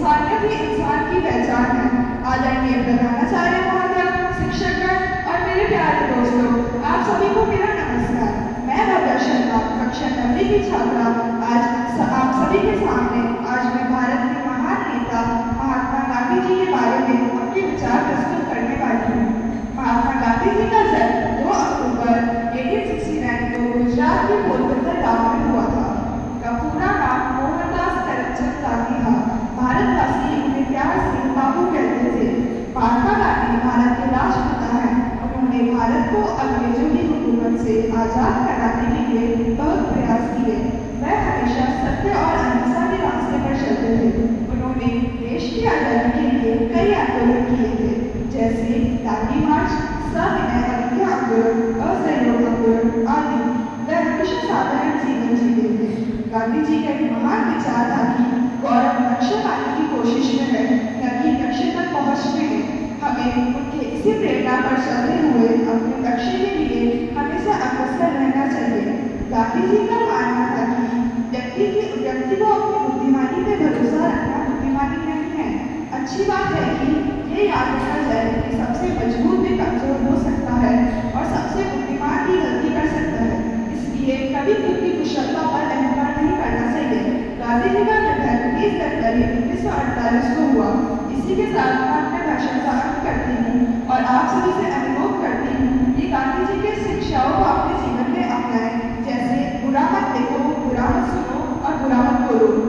इंसानियत ही इंसान की पहचान है। आदरणीय प्रधानाचार्य महोदय, शिक्षकगण और मेरे प्यारे दोस्तों, आप सभी को मेरा नमस्कार। मैं भव्या शर्मा, कक्षा 9वीं की छात्रा, आज आप सभी के सामने आज मैं भारत के महान नेता महात्मा गांधी जी के बारे में अपने विचार प्रस्तुत करने वाली हूँ। महात्मा गांधी जी का जन्म 2 अक्टूबर 1869 को गुजरात के पोरबंदर गांव में हुआ था। उनका पूरा नाम मोहनदास करमचंद गांधी था। भारतवासी उन्हें प्यार से बाबू कहते थे। महात्मा गांधी भारत के राष्ट्रपिता हैं। उन्होंने भारत को अंग्रेजों की हुकूमत से आजाद कराने के लिए बहुत प्रयास किए। वह हमेशा सत्य और अहिंसा के रास्ते पर चलते थे। उन्होंने देश की आजादी के लिए कई आंदोलन किए थे, जैसे दांडी मार्च, सविनय अवज्ञा आंदोलन, असहयोग आंदोलन आदि। वह हमेशा साधारण जीवन जीते थे। गांधी जी का एक महान विचार था कि गौरव लक्ष्य पाने की कोशिश में है, न कि लक्ष्य तक पहुंचने में। हमें उनके इसी प्रेरणा पर चलते हुए अपने लक्ष्य के लिए हमेशा अग्रसर रहना चाहिए। गांधी जी का मानना था कि व्यक्ति को अपनी बुद्धिमानी पर भरोसा रखना बुद्धिमानी नहीं है। अच्छी बात है कि ये याद रखा जाए कि सबसे मजबूत भी कमजोर हो सकता है और सबसे बुद्धिमान भी गलती कर सकता है। इसलिए कभी खुद की कुशलता पर अहंकार नहीं करना चाहिए। गांधी जी का निधन 20 जनवरी 1948 को हुआ। इसी के साथ मैं अपने भाषण का अंत करती हूँ और आप सभी से अनुरोध करती हूँ कि गांधी जी के शिक्षाओं को अपने जीवन में अपनाएं, जैसे बुरा मत देखो, बुरा मत सुनो और बुरा मत बोलो।